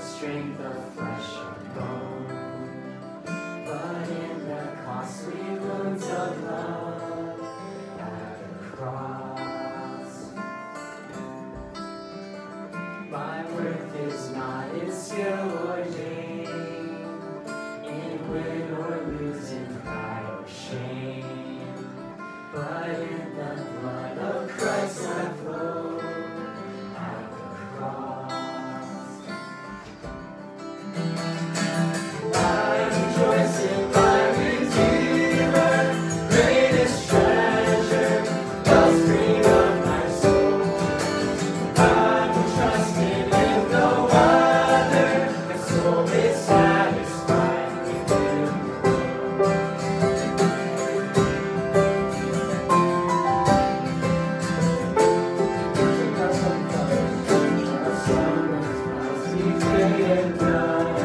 strength of flesh and bone, but in the costly wounds of love at the cross. My worth is not in skill or gain, in win or lose, in pride or shame, but in the blood of Christ that flowed at the cross. I rejoice in my Redeemer, greatest treasure, wellspring of my soul. I will trust in no other, my soul is satisfied with Him. Must be free and done.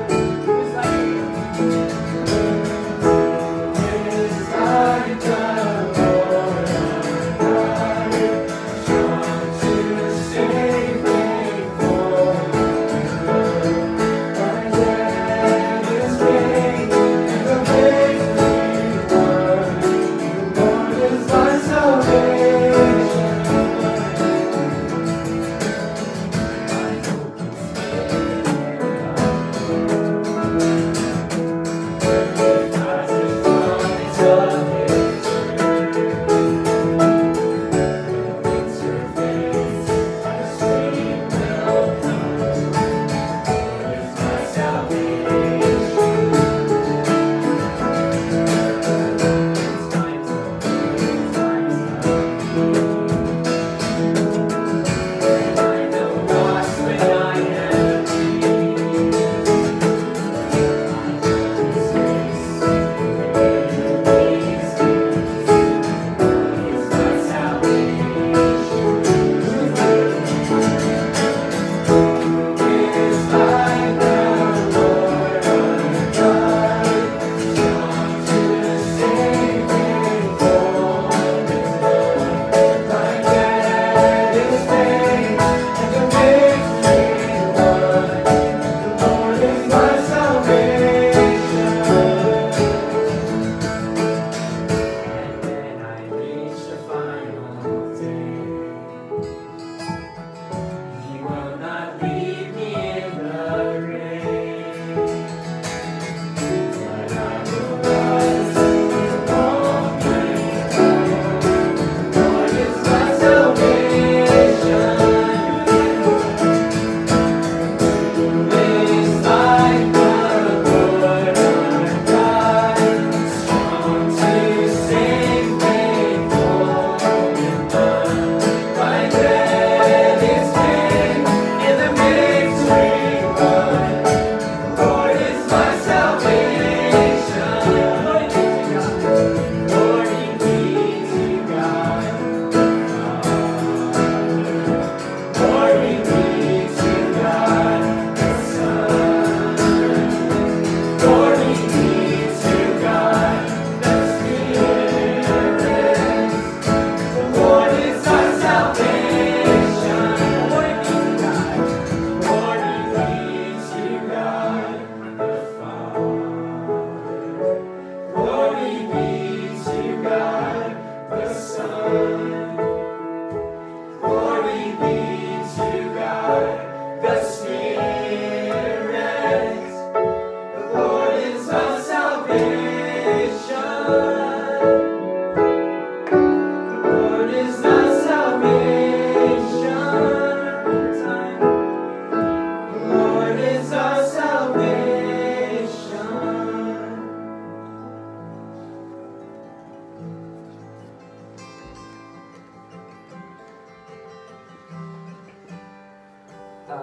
God.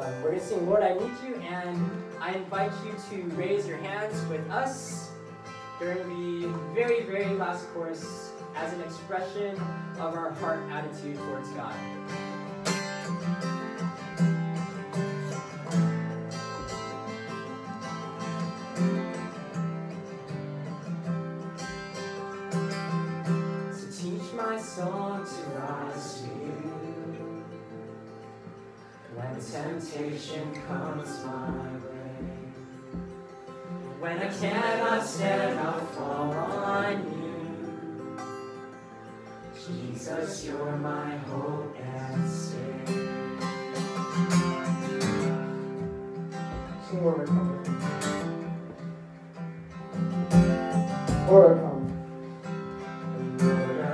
We're going to sing Lord, I Need You, and I invite you to raise your hands with us during the very, very last chorus as an expression of our heart attitude towards God. So teach my soul to rise to you when temptation comes my way. When I cannot stand, I'll fall on you. Jesus, you're my hope and stay. Sing Lord, I come. Lord, I come. Lord, I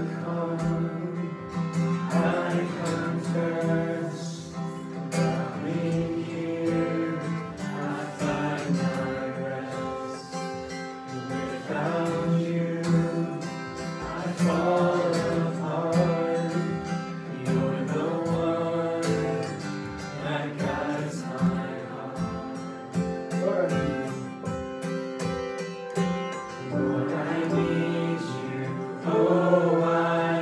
come first. Coming here, I find my rest. Without you, I fall apart. You're the one that guides my heart. Lord, I need Lord, I need you. Oh, I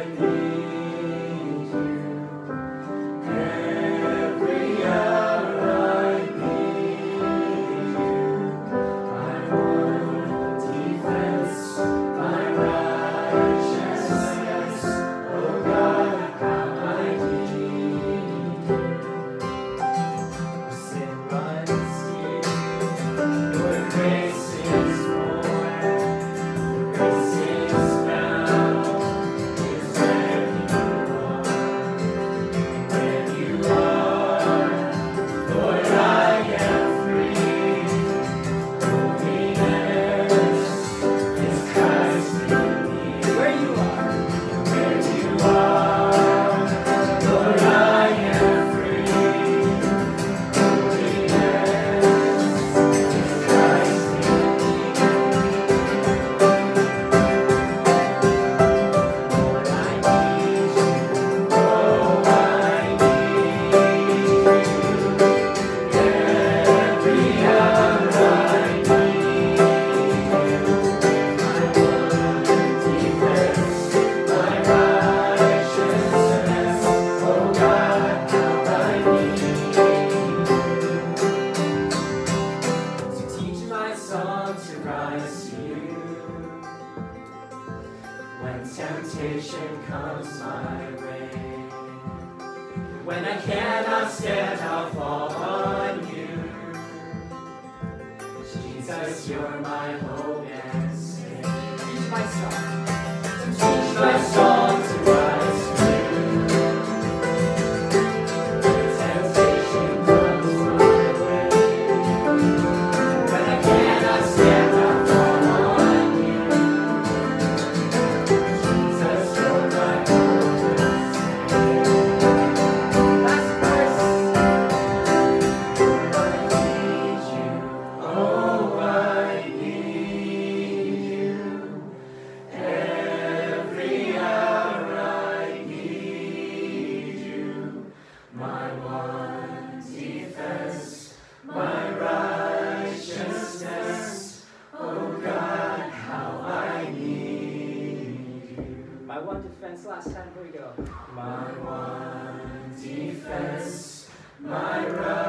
need you. Every hour I need you. My one defense, my righteousness. Oh God, how I need you. Sin runs deep, your grace is more. Grace is found, is where you are. Lord, I am free. Holiness is Christ in me. Where you are, Lord, I am free. Holiness is Christ in me. Lord, I need you. Oh, I need you. Every hour I need you. My one defense, my righteousness. Oh God, how I need you. So teach my song to rise to you when temptation comes my way. When I cannot stand, I'll fall on you. Jesus, you're my hope and stay. Teach my song. Teach my song to rise to you. When temptation comes my way. When I cannot stand, I'll fall on you. Jesus, you're my hope and stay. Last verse. Lord, I need you. Oh, I need you. Every hour I need you. My one defense, my righteousness. Oh God, how I need you. My one defense, last time, here we go. My one defense, my righteousness.